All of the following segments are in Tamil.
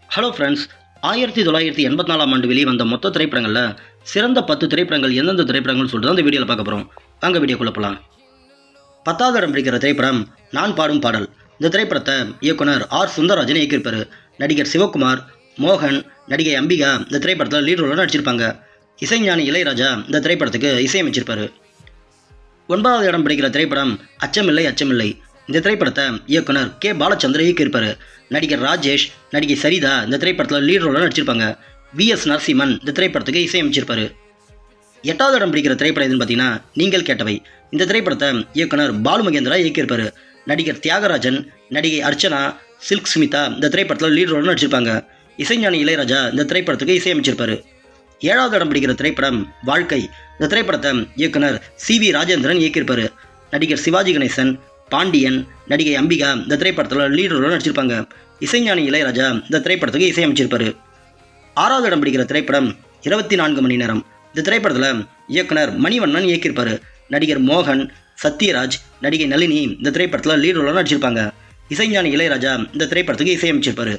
ஹலோ ஃப்ரெண்ட்ஸ், 1984ஆம் ஆண்டு வெளிவந்த மொத்த திரைப்படங்களில் சிறந்த 10 திரைப்படங்கள் எந்தெந்த திரைப்படங்கள்னு சொல்லிட்டு அந்த வீடியோவில் பார்க்க போகிறோம். அங்கே வீடியோக்குள்ள போகலாம். 10வது இடம் பிடிக்கிற திரைப்படம் நான் பாடும் பாடல். இந்த திரைப்படத்தை இயக்குனர் ஆர் சுந்தரராஜன் இயக்கியிருப்பார். நடிகர் சிவகுமார், மோகன், நடிகை அம்பிகா இந்த திரைப்படத்தில் லீட் ரோலில் நடிச்சிருப்பாங்க. இசைஞானி இளையராஜா இந்த திரைப்படத்துக்கு இசையமைச்சிருப்பார். 9வது இடம் பிடிக்கிற திரைப்படம் அச்சமில்லை அச்சமில்லை. இந்த திரைப்படத்தை இயக்குனர் கே பாலச்சந்தர் இயக்கியிருப்பார். நடிகர் ராஜேஷ், நடிகை சரிதா இந்த திரைப்படத்தில் லீட் ரோலில் நடிச்சிருப்பாங்க. VS நரசிம்மன் இந்த திரைப்படத்துக்கு இசையமைச்சிருப்பார். 8வது இடம் பிடிக்கிற திரைப்படம் எதுன்னு பார்த்தீங்கன்னா நீங்கள் கேட்டவை. இந்த திரைப்படத்தை இயக்குனர் பாலு மகேந்திரா இயக்கியிருப்பார். நடிகர் தியாகராஜன், நடிகை அர்ச்சனா, சில்க் ஸ்மிதா இந்த திரைப்படத்தில் லீட் ரோலில் நடிச்சிருப்பாங்க. இசைஞானி இளையராஜா இந்த திரைப்படத்துக்கு இசையமைச்சிருப்பார். 7வது இடம் பிடிக்கிற திரைப்படம் வாழ்க்கை. இந்த திரைப்படத்தை இயக்குனர் CV ராஜேந்திரன் இயக்கியிருப்பார். நடிகர் சிவாஜி கணேசன், பாண்டியன், நடிகை அம்பிகா இந்த திரைப்படத்தில் லீட் ரோலில் நடிச்சிருப்பாங்க. இசைஞானி இளையராஜா இந்த திரைப்படத்துக்கு இசையமைச்சிருப்பார். 6வது இடம் பிடிக்கிற திரைப்படம் 24 மணி நேரம். இந்த திரைப்படத்தில் இயக்குனர் மணிவண்ணன் இயக்கியிருப்பார். நடிகர் மோகன், சத்யராஜ், நடிகை நளினி இந்த திரைப்படத்தில் லீட் ரோலில் நடிச்சிருப்பாங்க. இசைஞானி இளையராஜா இந்த திரைப்படத்துக்கு இசையமைச்சிருப்பார்.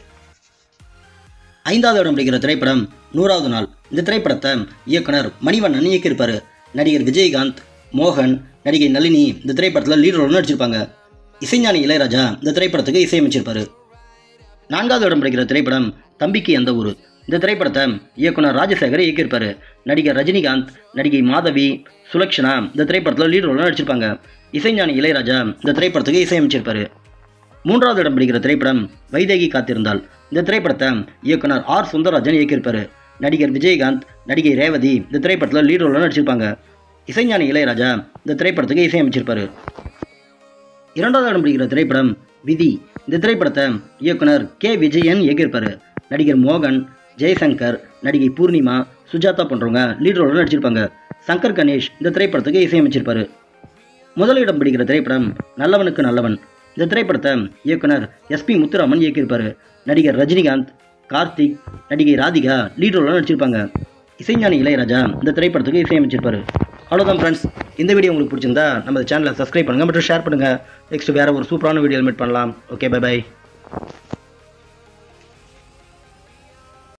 5வது இடம் பிடிக்கிற திரைப்படம் 100வது நாள். இந்த திரைப்படத்தை இயக்குனர் மணிவண்ணன் இயக்கியிருப்பார். நடிகர் விஜயகாந்த், மோகன், நடிகை நளினி இந்த திரைப்படத்தில் லீட் ரோல் நடிச்சிருப்பாங்க. இசைஞானி இளையராஜா இந்த திரைப்படத்துக்கு இசையமைச்சிருப்பார். 4வது இடம் பிடிக்கிற திரைப்படம் தம்பிக்கு எந்த ஊர். இந்த திரைப்படத்தை இயக்குனர் ராஜசேகர் இயக்கியிருப்பார். நடிகர் ரஜினிகாந்த், நடிகை மாதவி, சுலக்ஷனா இந்த திரைப்படத்தில் லீட் ரோல் நடிச்சிருப்பாங்க. இசைஞானி இளையராஜா இந்த திரைப்படத்துக்கு இசையமைச்சிருப்பார். 3வது இடம் பிடிக்கிற திரைப்படம் வைதேகி காத்திருந்தால். இந்த திரைப்படத்தை இயக்குனர் ஆர் சுந்தரராஜன் இயக்கியிருப்பார். நடிகர் விஜயகாந்த், நடிகை ரேவதி இந்த திரைப்படத்தில் லீட் ரோலில் நடிச்சிருப்பாங்க. இசைஞானி இளையராஜா இந்த திரைப்படத்துக்கு இசையமைச்சிருப்பார். 2வது இடம் பிடிக்கிற திரைப்படம் விதி. இந்த திரைப்படத்தை இயக்குனர் கே விஜயன் இயக்கியிருப்பார். நடிகர் மோகன், ஜெய்சங்கர், நடிகை பூர்ணிமா, சுஜாதா போன்றவங்க லீட் ரோலில் நடிச்சிருப்பாங்க. சங்கர் கணேஷ் இந்த திரைப்படத்துக்கு இசையமைச்சிருப்பார். முதலிடம் பிடிக்கிற திரைப்படம் நல்லவனுக்கு நல்லவன். இந்த திரைப்படத்தை இயக்குனர் SP முத்துராமன் இயக்கியிருப்பார். நடிகர் ரஜினிகாந்த், கார்த்திக், நடிகை ராதிகா லீட் ரோலில் நடிச்சிருப்பாங்க. இசைஞானி இளையராஜா இந்த திரைப்படத்துக்கு இசையமைச்சிருப்பார். அவ்வளோதான் ஃப்ரெண்ட்ஸ், இந்த வீடியோ உங்களுக்கு பிடிச்சிருந்தா நம்ம சேனலை சப்ஸ்கிரைப் பண்ணுங்கள் மற்றும் ஷேர் பண்ணுங்கள். நெக்ஸ்ட் வேறு ஒரு சூப்பரான வீடியோ மீட் பண்ணலாம். Okay, by.